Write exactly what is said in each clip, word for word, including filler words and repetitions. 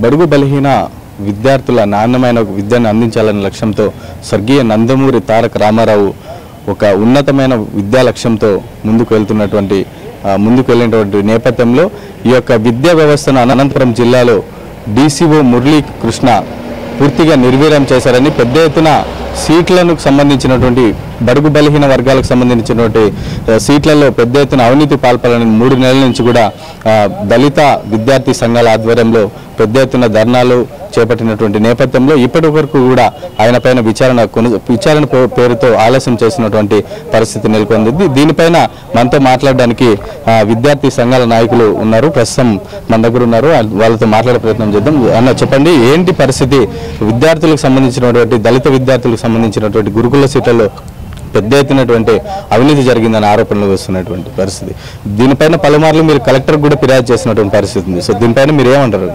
బడుగు బలహీన విద్యార్థుల నాణ్యమైన విద్యను అందించాలనే లక్ష్యంతో స్వర్గీయ నందమూరి తారక రామారావు ఒక ఉన్నతమైన విద్యా లక్ష్యంతో ముందుకు వెళ్తున్నటువంటి ముందుకు వెళ్ళినటువంటి నేపథ్యంలో ఈ యొక్క విద్యా వ్యవస్థను అనంతపురం జిల్లాలో డీసీఓ మురళీ కృష్ణ పూర్తిగా నిర్వీర్యం చేశారని, పెద్ద ఎత్తున సీట్లకు సంబంధించినటువంటి బడుగు బలహీన వర్గాలకు సంబంధించినటువంటి సీట్లలో పెద్ద ఎత్తున అవినీతి పాల్పడాలని మూడు నెలల నుంచి కూడా దళిత విద్యార్థి సంఘాల ఆధ్వర్యంలో పెద్ద ఎత్తున ధర్నాలు చేపట్టినటువంటి నేపథ్యంలో ఇప్పటి వరకు కూడా ఆయన పైన విచారణ విచారణ పేరుతో ఆలస్యం చేసినటువంటి పరిస్థితి నెలకొంది. దీనిపైన మనతో మాట్లాడడానికి విద్యార్థి సంఘాల నాయకులు ఉన్నారు, ప్రస్తుతం మన దగ్గర ఉన్నారు. వాళ్ళతో మాట్లాడే ప్రయత్నం చేద్దాం. అన్న, చెప్పండి, ఏంటి పరిస్థితి? విద్యార్థులకు సంబంధించినటువంటి దళిత విద్యార్థులకు సంబంధించినటువంటి గురుకుల సీట్లలో పెద్ద ఎత్తునటువంటి అవినీతి జరిగిందని ఆరోపణలు వస్తున్నటువంటి పరిస్థితి. దీనిపైన పలుమార్లు మీరు కలెక్టర్ కూడా ఫిర్యాదు చేసినటువంటి పరిస్థితి ఉంది. సో దీనిపైన మీరు ఏమంటారు?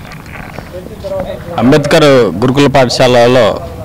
అంబేద్కర్ గురుకుల పాఠశాలలో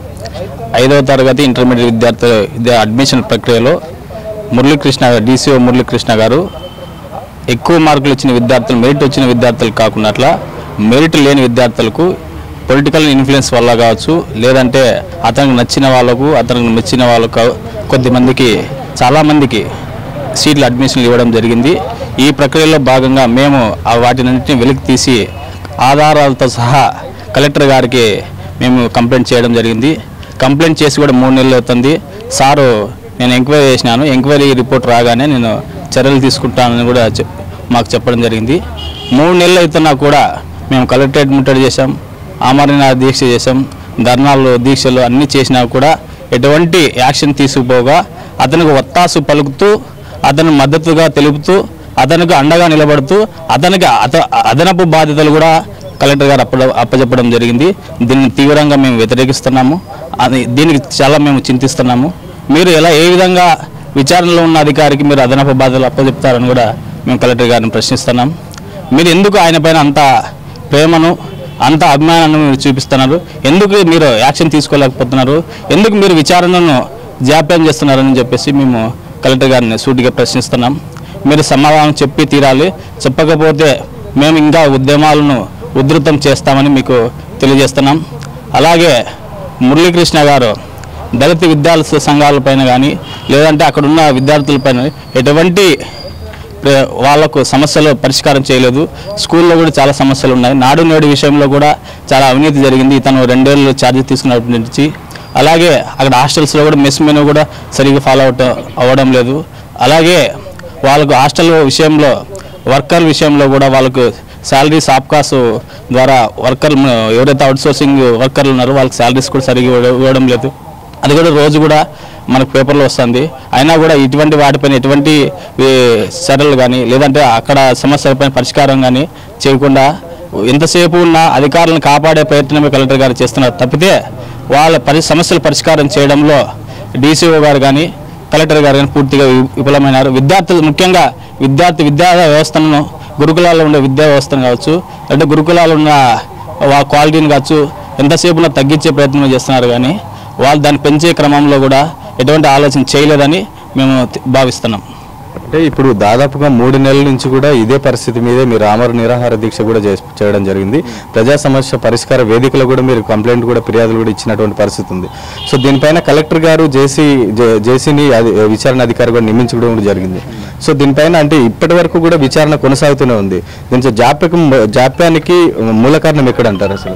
ఐదవ తరగతి ఇంటర్మీడియట్ విద్యార్థుల విద్యా అడ్మిషన్ ప్రక్రియలో మురళీకృష్ణ డీసీఓ మురళీకృష్ణ గారు ఎక్కువ మార్కులు వచ్చిన విద్యార్థులు, మెరిట్ వచ్చిన విద్యార్థులు కాకుండా మెరిట్ లేని విద్యార్థులకు పొలిటికల్ ఇన్ఫ్లుయెన్స్ వల్ల కావచ్చు, లేదంటే అతనికి నచ్చిన వాళ్ళకు అతనికి మెచ్చిన వాళ్ళకు కొద్దిమందికి చాలామందికి సీట్లు అడ్మిషన్లు ఇవ్వడం జరిగింది. ఈ ప్రక్రియలో భాగంగా మేము వాటినన్నింటినీ వెలికి తీసి ఆధారాలతో సహా కలెక్టర్ గారికి మేము కంప్లైంట్ చేయడం జరిగింది. కంప్లైంట్ చేసి కూడా మూడు నెలలు అవుతుంది. సారు నేను ఎంక్వైరీ చేసినాను, ఎంక్వైరీ రిపోర్ట్ రాగానే నేను చర్యలు తీసుకుంటానని కూడా మాకు చెప్పడం జరిగింది. మూడు నెలలు అవుతున్నా కూడా మేము కలెక్టరేట్ ముట్టడి చేసాం, ఆమరణ దీక్ష చేసాం, ధర్నాలు దీక్షలు అన్నీ చేసినా కూడా ఎటువంటి యాక్షన్ తీసుకుపోగా అతనికి ఒత్తాసు పలుకుతూ, అతను మద్దతుగా తెలుపుతూ, అతనికి అండగా నిలబడుతూ, అతనికి అత అదనపు బాధ్యతలు కూడా కలెక్టర్ గారు అప్ప అప్పచెప్పడం జరిగింది. దీన్ని తీవ్రంగా మేము వ్యతిరేకిస్తున్నాము. అది దీనికి చాలా మేము చింతిస్తున్నాము. మీరు ఎలా ఏ విధంగా విచారణలో ఉన్న అధికారికి మీరు అదనపు బాధ్యతలు అప్పచెప్తారని కూడా మేము కలెక్టర్ గారిని ప్రశ్నిస్తున్నాం. మీరు ఎందుకు ఆయన పైన అంత ప్రేమను అంత అభిమానాన్ని మీరు చూపిస్తున్నారు? ఎందుకు మీరు యాక్షన్ తీసుకోలేకపోతున్నారు? ఎందుకు మీరు విచారణను జాప్యం చేస్తున్నారని చెప్పేసి మేము కలెక్టర్ గారిని సూటిగా ప్రశ్నిస్తున్నాం. మీరు సమాధానం చెప్పి తీరాలి. చెప్పకపోతే మేము ఇంకా ఉద్యమాలను ఉధృతం చేస్తామని మీకు తెలియజేస్తున్నాం. అలాగే మురళీకృష్ణ గారు దళిత విద్యార్థి సంఘాలపైన కానీ లేదంటే అక్కడున్న విద్యార్థులపైన ఎటువంటి వాళ్లకు సమస్యలు పరిష్కారం చేయలేదు. స్కూల్లో కూడా చాలా సమస్యలు ఉన్నాయి. నాడు నేడు విషయంలో కూడా చాలా అవినీతి జరిగింది. ఇతను రెండేళ్ళు ఛార్జ్ తీసుకున్నప్పటి నుంచి. అలాగే అక్కడ హాస్టల్స్లో కూడా మెస్ మెనూ కూడా సరిగ్గా ఫాలో అవుట్ అవ్వడం లేదు. అలాగే వాళ్ళకు హాస్టల్ విషయంలో వర్కర్ విషయంలో కూడా వాళ్ళకు శాలరీస్ ఆప్కాస్ ద్వారా వర్కర్లు ఎవరైతే అవుట్సోర్సింగ్ వర్కర్లు ఉన్నారో వాళ్ళకి శాలరీస్ కూడా సరిగ్గా ఇవ్వడం లేదు. అది కూడా రోజు కూడా మనకు పేపర్లో వస్తుంది. అయినా కూడా ఇటువంటి వాటిపైన ఎటువంటి చర్యలు కానీ లేదంటే అక్కడ సమస్యలపైన పరిష్కారం కానీ చేయకుండా ఎంతసేపు ఉన్న అధికారులను కాపాడే ప్రయత్నమే కలెక్టర్ గారు చేస్తున్నారు తప్పితే వాళ్ళ పరి సమస్యల పరిష్కారం చేయడంలో డీసీఓ గారు కానీ కలెక్టర్ గారు కానీ పూర్తిగా విఫలమైనారు. విద్యార్థులు ముఖ్యంగా విద్యార్థి విద్యా వ్యవస్థను గురుకులాల్లో ఉండే విద్యా వ్యవస్థను కావచ్చు, అంటే గురుకులాల్లో ఉన్న క్వాలిటీని కావచ్చు ఎంతసేపున తగ్గించే ప్రయత్నం చేస్తున్నారు. కానీ వాళ్ళు దాన్ని పెంచే క్రమంలో కూడా ఎటువంటి ఆలోచన చేయలేదని మేము భావిస్తున్నాం. అంటే ఇప్పుడు దాదాపుగా మూడు నెలల నుంచి కూడా ఇదే పరిస్థితి మీదే మీరు ఆమరణ నిరాహార దీక్ష కూడా చేయడం జరిగింది. ప్రజా సమస్య పరిష్కార వేదికలో కూడా మీరు కంప్లైంట్ కూడా ఫిర్యాదులు కూడా ఇచ్చినటువంటి పరిస్థితి ఉంది. సో దీనిపైన కలెక్టర్ గారు జేసీ జేసీని విచారణ అధికారి కూడా నియమించడం కూడా జరిగింది. సో దీనిపైన అంటే ఇప్పటి వరకు కూడా విచారణ కొనసాగుతూనే ఉంది. దీంతో జాప్యం జాప్యానికి మూల కారణం ఎక్కడంటారు? అసలు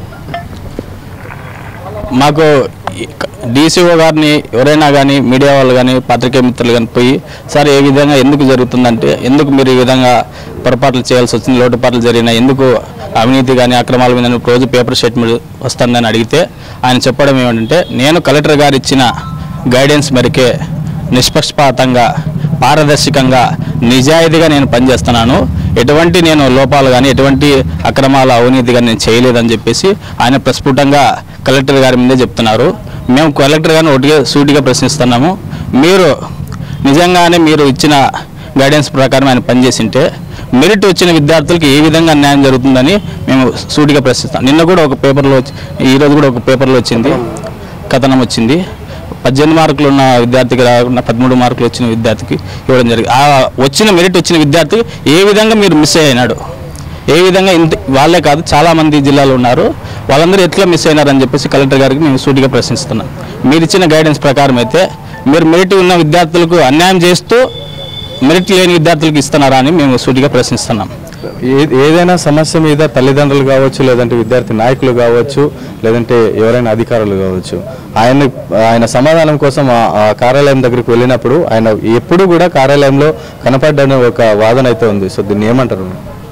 మాకు డీసీఓ గారిని ఎవరైనా కానీ మీడియా వాళ్ళు కానీ పత్రికా మిత్రులు కానీ పోయి సార్ ఏ విధంగా ఎందుకు జరుగుతుందంటే ఎందుకు మీరు ఈ విధంగా పొరపాట్లు చేయాల్సి వచ్చింది, లోటుపాట్లు జరిగినా ఎందుకు అవినీతి కానీ అక్రమాల మీద రోజు పేపర్ స్టేట్మెంట్ వస్తుందని అడిగితే ఆయన చెప్పడం ఏమిటంటే నేను కలెక్టర్ గారు ఇచ్చిన గైడెన్స్ మేరకే నిష్పక్షపాతంగా పారదర్శకంగా నిజాయితీగా నేను పనిచేస్తున్నాను, ఎటువంటి నేను లోపాలు కానీ ఎటువంటి అక్రమాల అవినీతి కానీ నేను చేయలేదని చెప్పేసి ఆయన ప్రస్ఫుటంగా కలెక్టర్ గారి మీదే చెప్తున్నారు. మేము కలెక్టర్ గారిని ఒకటిగా సూటిగా ప్రశ్నిస్తున్నాము. మీరు నిజంగానే మీరు ఇచ్చిన గైడెన్స్ ప్రకారం ఆయన పనిచేసింటే మెరిట్ వచ్చిన విద్యార్థులకు ఏ విధంగా న్యాయం జరుగుతుందని మేము సూటిగా ప్రశ్నిస్తాం. నిన్న కూడా ఒక పేపర్లో ఈరోజు కూడా ఒక పేపర్లో వచ్చింది, కథనం వచ్చింది. పద్దెనిమిది మార్కులు ఉన్న విద్యార్థికి రాకుండా పదమూడు మార్కులు వచ్చిన విద్యార్థికి ఇవ్వడం జరిగింది. ఆ వచ్చిన మెరిట్ వచ్చిన విద్యార్థి ఏ విధంగా మీరు మిస్ అయినాడు, ఏ విధంగా ఇంత వాళ్ళే కాదు చాలామంది జిల్లాలో ఉన్నారు, వాళ్ళందరూ ఎట్లా మిస్ అయినారని చెప్పేసి కలెక్టర్ గారికి మేము సూటిగా ప్రశ్నిస్తున్నాం. మీరు ఇచ్చిన గైడెన్స్ ప్రకారం అయితే మీరు మెరిట్ ఉన్న విద్యార్థులకు అన్యాయం చేస్తూ మెరిట్ లేని విద్యార్థులకు ఇస్తున్నారా అని మేము సూటిగా ప్రశ్నిస్తున్నాం. ఏదైనా సమస్య మీద తల్లిదండ్రులు కావచ్చు, లేదంటే విద్యార్థి నాయకులు కావచ్చు, లేదంటే ఎవరైనా అధికారులు కావచ్చు, ఆయన ఆయన సమాధానం కోసం ఆ కార్యాలయం దగ్గరికి వెళ్ళినప్పుడు ఆయన ఎప్పుడు కూడా కార్యాలయంలో కనపడ్డని ఒక వాదన అయితే ఉంది. సో దీన్ని ఏమంటారు?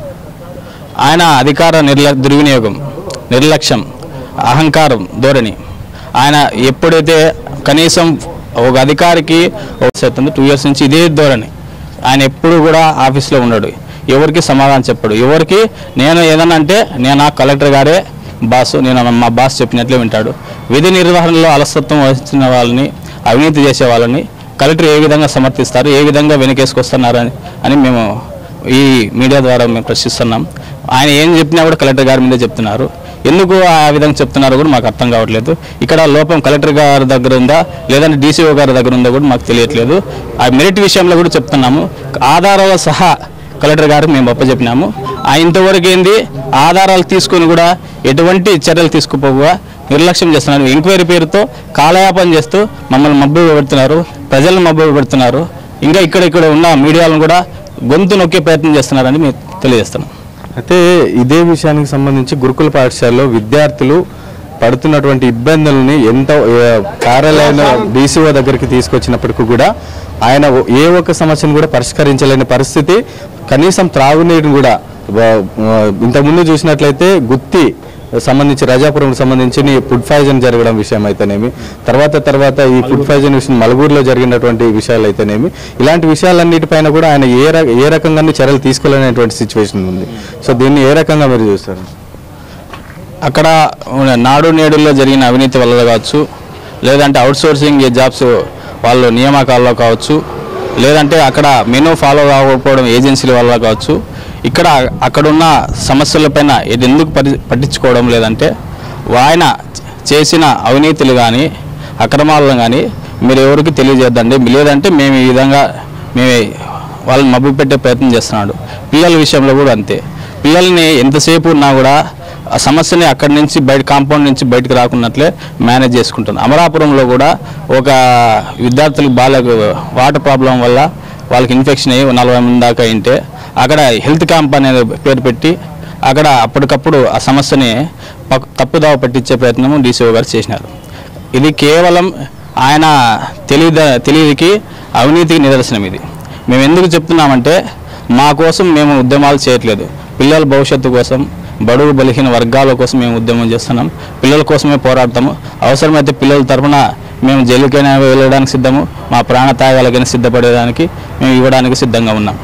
ఆయన అధికార నిర్ల దుర్వినియోగం, నిర్లక్ష్యం, అహంకారం ధోరణి. ఆయన ఎప్పుడైతే కనీసం ఒక అధికారికి అవుతుంది టూ ఇయర్స్ నుంచి ఇదే ధోరణి. ఆయన ఎప్పుడు కూడా ఆఫీస్లో ఉండడు, ఎవరికి సమాధానం చెప్పడు. ఎవరికి నేను ఏదన్నా అంటే నేను ఆ కలెక్టర్ గారే బాసు, నేను మా బాస్ చెప్పినట్లే వింటాడు. విధి నిర్వహణలో అలసత్వం వహించిన వాళ్ళని, అవినీతి చేసే వాళ్ళని కలెక్టర్ ఏ విధంగా సమర్థిస్తారు, ఏ విధంగా వెనకేసుకొస్తున్నారు అని అని మేము ఈ మీడియా ద్వారా మేము ప్రశ్నిస్తున్నాం. ఆయన ఏం చెప్పినా కూడా కలెక్టర్ గారి మీదే చెప్తున్నారు. ఎందుకు ఆ విధంగా చెప్తున్నారో కూడా మాకు అర్థం కావట్లేదు. ఇక్కడ లోపం కలెక్టర్ గారి దగ్గర ఉందా లేదంటే డీసీఓ గారి దగ్గర ఉందా కూడా మాకు తెలియట్లేదు. ఆ మెరిట్ విషయంలో కూడా చెప్తున్నాము, ఆధారాల సహా కలెక్టర్ గారికి మేము అప్పచెప్పినాము. ఆ ఇంతవరకు ఏంది ఆధారాలు తీసుకొని కూడా ఎటువంటి చర్యలు తీసుకుపోగా నిర్లక్ష్యం చేస్తున్నారు. ఎంక్వైరీ పేరుతో కాలయాపన చేస్తూ మమ్మల్ని మబ్బు పెడుతున్నారు, ప్రజలను మబ్బు పెడుతున్నారు. ఇంకా ఇక్కడ ఇక్కడ ఉన్న మీడియాలను కూడా గొంతు నొక్కే ప్రయత్నం చేస్తున్నారని మేము తెలియజేస్తున్నాం. అయితే ఇదే విషయానికి సంబంధించి గురుకుల పాఠశాలలో విద్యార్థులు పడుతున్నటువంటి ఇబ్బందులని ఎంత కార్యాలయంలో డీసీఓ దగ్గరికి తీసుకొచ్చినప్పటికీ కూడా ఆయన ఏ ఒక్క సమస్యను కూడా పరిష్కరించలేని పరిస్థితి. కనీసం త్రాగునీరుని కూడా ఇంతకుముందు చూసినట్లయితే గుత్తి సంబంధించి రజాపురంకు సంబంధించి ఫుడ్ పాయిజన్ జరగడం విషయం అయితేనేమి, తర్వాత తర్వాత ఈ ఫుడ్ పాయిజన్ విషయం మలగూరులో జరిగినటువంటి విషయాలు అయితేనేమి, ఇలాంటి విషయాలన్నిటిపైన కూడా ఆయన ఏ ఏ రకంగా చర్యలు తీసుకోలేనటువంటి సిచ్యువేషన్ ఉంది. సో దీన్ని ఏ రకంగా మీరు చూస్తారు? అక్కడ నాడు నేడుల్లో జరిగిన అవినీతి వల్ల కావచ్చు, లేదంటే అవుట్సోర్సింగ్ జాబ్స్ వాళ్ళు నియామకాల్లో కావచ్చు, లేదంటే అక్కడ మెనూ ఫాలో కాకపోవడం ఏజెన్సీల వల్ల కావచ్చు, ఇక్కడ అక్కడున్న సమస్యలపైన ఇది ఎందుకు పరి పట్టించుకోవడం లేదంటే ఆయన చేసిన అవినీతులు కానీ అక్రమాలను కానీ మీరు ఎవరికి తెలియజేద్దండి, లేదంటే మేము ఈ విధంగా మేము వాళ్ళని మబ్బు పెట్టే ప్రయత్నం చేస్తున్నాడు. పిల్లల విషయంలో కూడా అంతే, పిల్లల్ని ఎంతసేపు ఉన్నా కూడా ఆ సమస్యని అక్కడి నుంచి బయట కాంపౌండ్ నుంచి బయటకు రాకున్నట్లే మేనేజ్ చేసుకుంటుంది. అమరాపురంలో కూడా ఒక విద్యార్థులకు బాగా వాటర్ ప్రాబ్లం వల్ల వాళ్ళకి ఇన్ఫెక్షన్ అయ్యి నలభై మంది దాకా అయింటే అక్కడ హెల్త్ క్యాంప్ అనేది పేరు పెట్టి అక్కడ అప్పటికప్పుడు ఆ సమస్యని తప్పుదావ పట్టించే ప్రయత్నం డీసీఓ గారు చేసినారు. ఇది కేవలం ఆయన తెలియద తెలివికి అవినీతికి నిదర్శనం. ఇది మేము ఎందుకు చెప్తున్నామంటే మా కోసం మేము ఉద్యమాలు చేయట్లేదు, పిల్లల భవిష్యత్తు కోసం, బడుగు బలహీన వర్గాల కోసం మేము ఉద్యమం చేస్తున్నాం. పిల్లల కోసమే పోరాడతాము. అవసరమైతే పిల్లల తరఫున మేము జైలుకైనా వెళ్ళడానికి సిద్ధము, మా ప్రాణ త్యాగాలకైనా సిద్ధపడేదానికి మేము ఇవ్వడానికి సిద్ధంగా ఉన్నాం.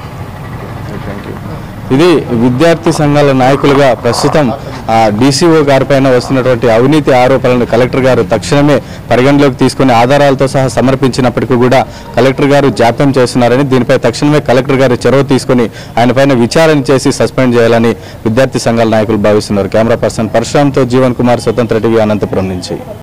ఇది విద్యార్థి సంఘాల నాయకులుగా ప్రస్తుతం డీసీఓ గారిపైన వస్తున్నటువంటి అవినీతి ఆరోపణలను కలెక్టర్ గారు తక్షణమే పరిగణలోకి తీసుకుని ఆధారాలతో సహా సమర్పించినప్పటికీ కూడా కలెక్టర్ గారు జాప్యం చేస్తున్నారని, దీనిపై తక్షణమే కలెక్టర్ గారు చొరవ తీసుకుని ఆయన పైన విచారణ చేసి సస్పెండ్ చేయాలని విద్యార్థి సంఘాల నాయకులు భావిస్తున్నారు. కెమెరా పర్సన్ పరశురామ్తో జీవన్ కుమార్, స్వతంత్ర టీవీ, అనంతపురం నుంచి.